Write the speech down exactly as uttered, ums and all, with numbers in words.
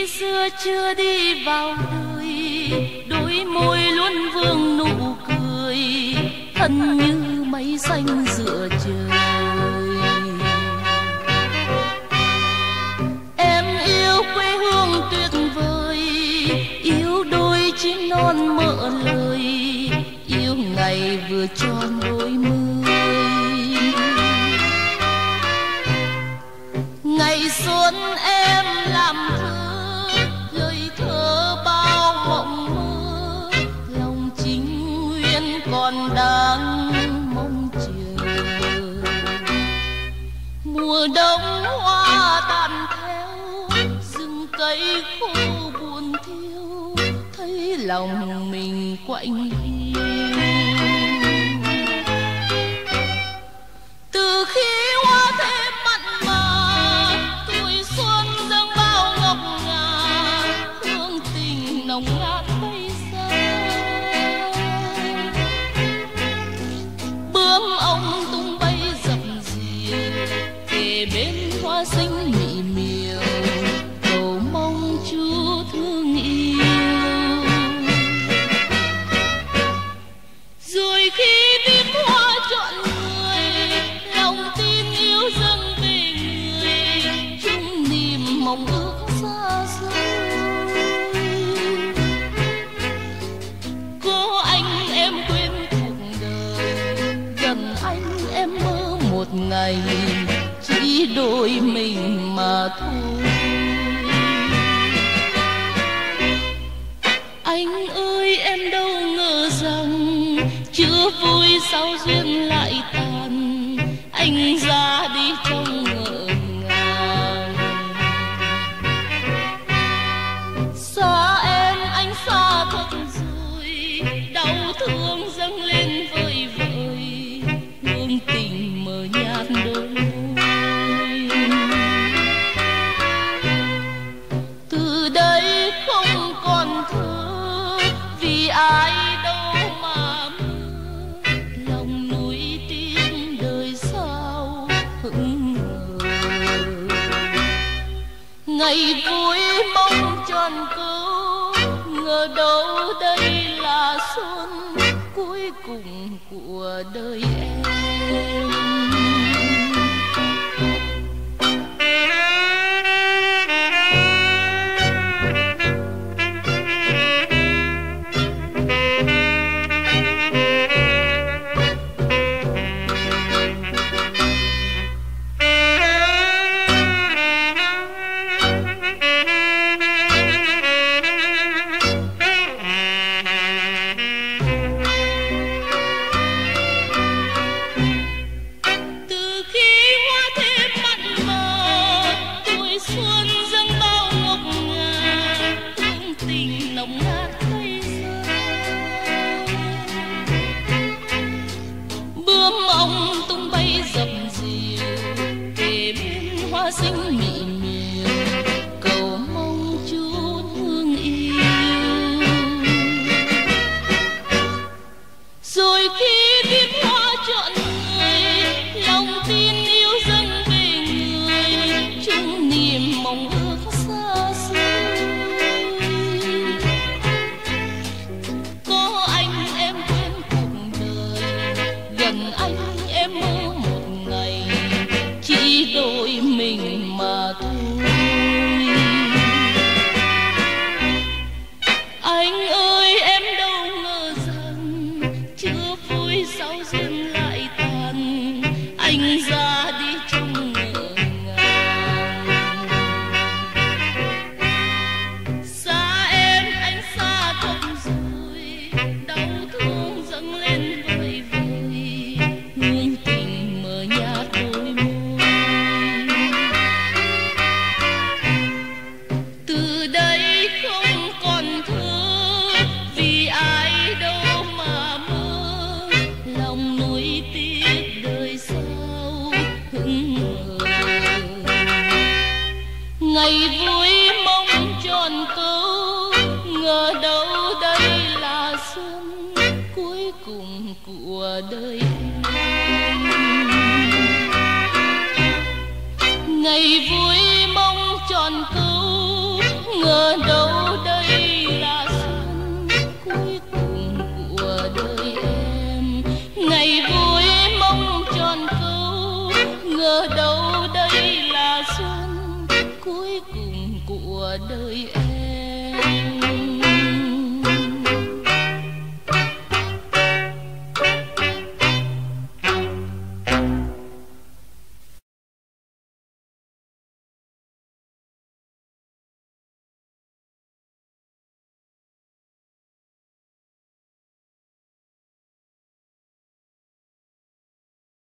xưa chưa đi vào đời, đôi môi luôn vương nụ cười, thân như mây xanh giữa trời. Em yêu quê hương tuyệt vời, yêu đôi chim non mỡ lời, yêu ngày vừa tròn đôi mươi. Ngày xuân em làm thơ, lời thơ bao mộng mơ, lòng chính nguyên còn đang mong chờ. Mùa đông hoa tàn theo, rừng cây khô buồn thiêu, thấy lòng mình quạnh hiu. Từ khi hoa thêm mặn mà, tuổi xuân dâng bao ngọc ngà, hương tình nồng ngát bay xa. Bướm ông tung bay dập dìu, kề bên hoa xinh mị miều, cầu mong Chúa thương yêu. Rồi khi biết hoa chọn người, lòng tin yêu dâng về người, chung niềm mong ước xa xôi. Có anh em quên cuộc đời, gần anh em mơ một ngày, chỉ đôi mình mà thôi. Anh ơi em đâu ngờ rằng, chưa vui sao duyên lại tàn, anh ra đi trong ngỡ ngàng. Xa em anh xa thật rồi, đau thương dâng lên vơi vợi, hương tình mờ nhạt đôi môi. Từ đây không còn thơ, vì ai đâu mà mơ, lòng nuối tiếc đời sao hững hờ. Ngày vui mong tròn câu, ngờ đâu đây là xuân cuối cùng của đời em. Xinh mị miều, cầu mong Chúa thương yêu. Rồi khi biết hoa chọn người, lòng tin yêu dâng về người, chung niềm mong ước xa xôi. Có anh em quên cuộc đời, gần anh em mơ một ngày, chỉ đôi mình mà thôi. Anh ơi em đâu ngờ rằng, chưa vui sao duyên lại tàn, anh ra đi trong ngỡ ngàng. Xa em anh xa thật rồi, đau thương dâng lên vơi vợi, hương tình mờ nhạt đôi môi. Từ đây không còn thơ, vì ai đâu mà mơ, lòng nuối tiếc đời sao hững hờ. Ngày vui mong tròn câu, ngờ đâu đây là xuân cuối cùng của đời em. Ngày vui mong tròn câu, ngờ đời em.